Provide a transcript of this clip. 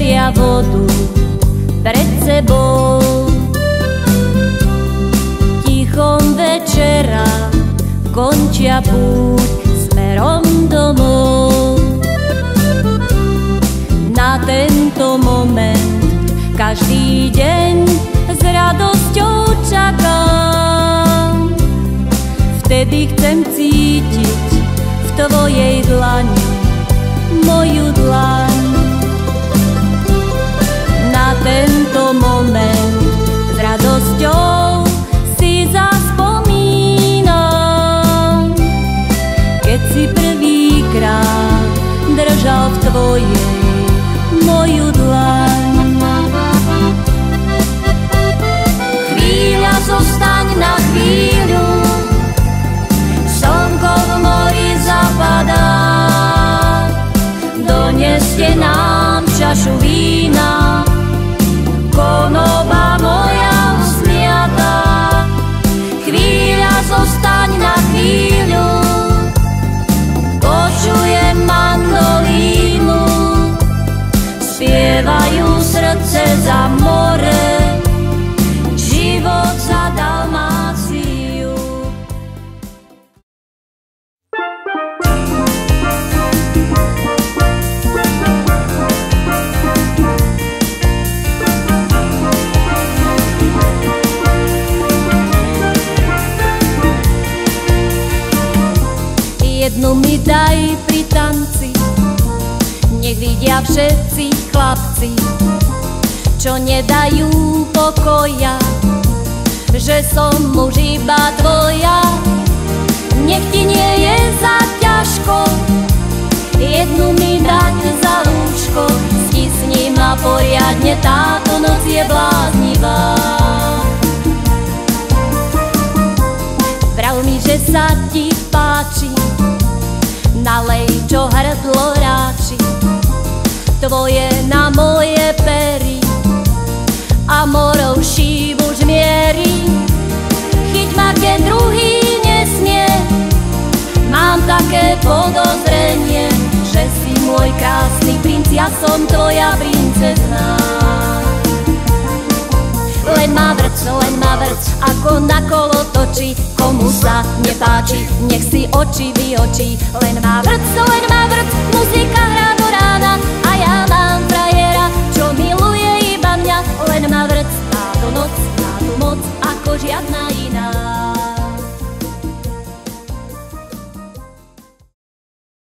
držia vodu pred sebou. Tichom večera končia púť smerom domov. Na tento moment každý deň s radosťou čakám. Vtedy chcem cítiť v tvojej dlani moju dlaň. Na tento moment s radosťou si zaspomínam, keď si prvýkrát držal v tvojej moju dlaň. Chvíľa, zostaň na chvíľu, slnko v mori zapadá. Doneste nám čašu vína, konoba moja usmiatá. Chvíľa, zostaň na chvíľu, počujem mandolínu, spievajú srdce za more, život za Dalmáciu. Jednu mi daj pri tanci, nech vidia všetci chlapci, čo nedajú pokoja, že som muž iba tvoja. Nech ti nie je za ťažko jednu mi dať za lúžko, stisni ma poriadne, táto noc je bláznivá. Prav mi, že sa ti páči, nalej, čo hrdlo ráči, tvoje na moje pery a morou šívu žmierí. Chyť ma, kde druhý nesmie, mám také podozrenie, že si môj krásny princ, ja som tvoja princezná. Len ma vrc, ako na kolo točí, komu sa nepáči, nech si oči vyočí. Len ma vrc, muzika hrá do rána a ja mám frajera, čo miluje iba mňa. Len ma vrc, táto noc, táto moc, ako žiadna